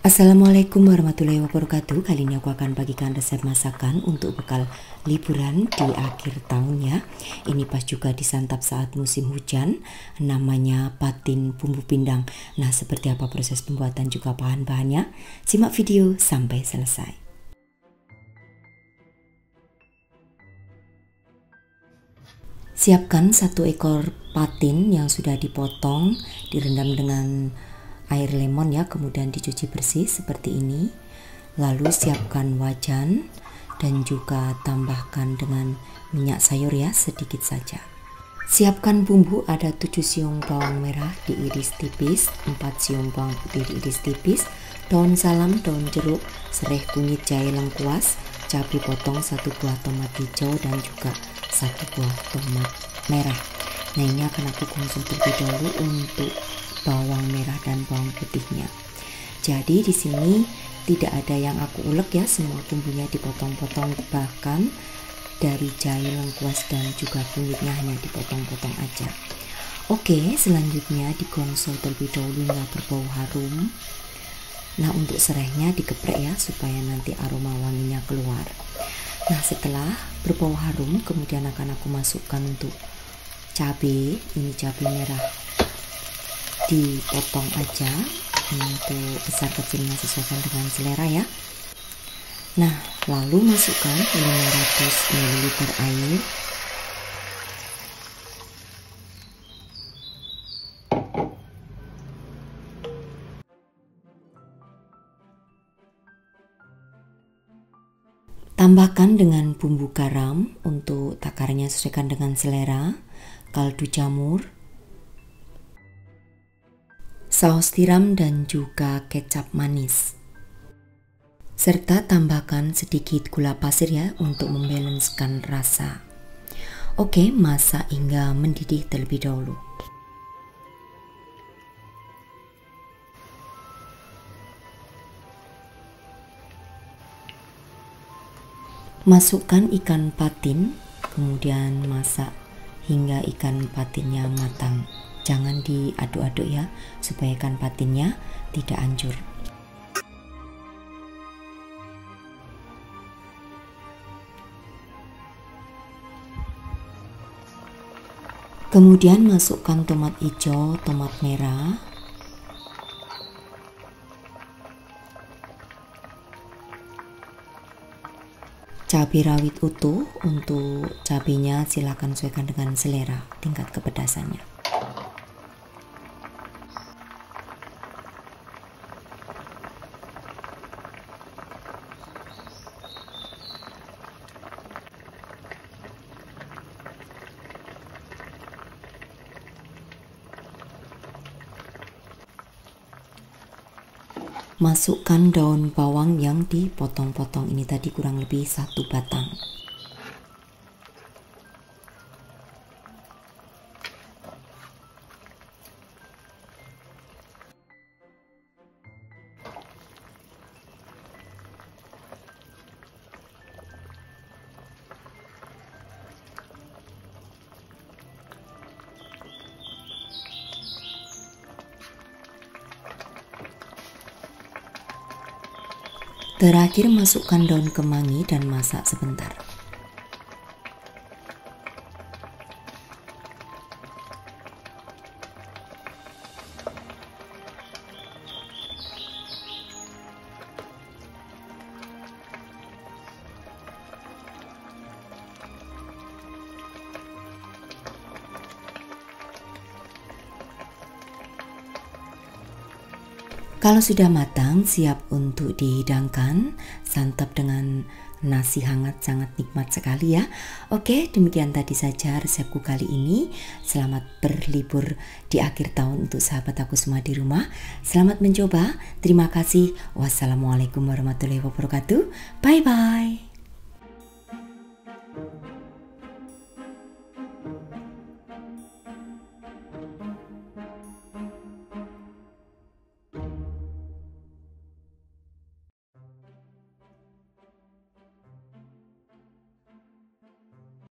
Assalamualaikum warahmatullahi wabarakatuh. Kali ini aku akan bagikan resep masakan untuk bekal liburan di akhir tahun ya. Ini pas juga disantap saat musim hujan. Namanya patin bumbu pindang. Nah, seperti apa proses pembuatan juga bahan-bahannya? Simak video sampai selesai. Siapkan 1 ekor patin yang sudah dipotong, direndam dengan air lemon ya, kemudian dicuci bersih seperti ini. Lalu siapkan wajan dan juga tambahkan dengan minyak sayur ya, sedikit saja. Siapkan bumbu, ada 7 siung bawang merah diiris tipis, 4 siung bawang putih diiris tipis, daun salam, daun jeruk, serai kunyit, jahe lengkuas, cabai potong, 1 buah tomat hijau dan juga 1 buah tomat merah. Nah, ini akan aku konsum terlebih dahulu untuk bawang merah dan bawang putihnya. Jadi di sini tidak ada yang aku ulek ya, semua bumbunya dipotong-potong, bahkan dari jahe lengkuas dan juga kunyitnya hanya dipotong-potong aja. Oke, selanjutnya digongso terlebih dahulu hingga berbau harum. Nah, untuk serainya digeprek ya supaya nanti aroma wanginya keluar. Nah, setelah berbau harum kemudian akan aku masukkan untuk cabai. Ini cabai merah dipotong aja, untuk besar kecilnya sesuaikan dengan selera ya. Nah, lalu masukkan 500 ml air, tambahkan dengan bumbu garam, untuk takarannya sesuaikan dengan selera, kaldu jamur, saus tiram dan juga kecap manis, serta tambahkan sedikit gula pasir ya untuk membalanskan rasa. Oke, masak hingga mendidih terlebih dahulu. Masukkan ikan patin, kemudian masak hingga ikan patinnya matang. Jangan diaduk-aduk ya, supaya ikan patinnya tidak hancur. Kemudian masukkan tomat hijau, tomat merah, cabai rawit utuh. Untuk cabainya silakan sesuaikan dengan selera tingkat kepedasannya. Masukkan daun bawang yang dipotong-potong, ini tadi kurang lebih 1 batang. Terakhir masukkan daun kemangi dan masak sebentar. Kalau sudah matang, siap untuk dihidangkan. Santap dengan nasi hangat, sangat nikmat sekali ya. Oke, demikian tadi saja resepku kali ini. Selamat berlibur di akhir tahun untuk sahabat aku semua di rumah. Selamat mencoba. Terima kasih. Wassalamualaikum warahmatullahi wabarakatuh. Bye bye.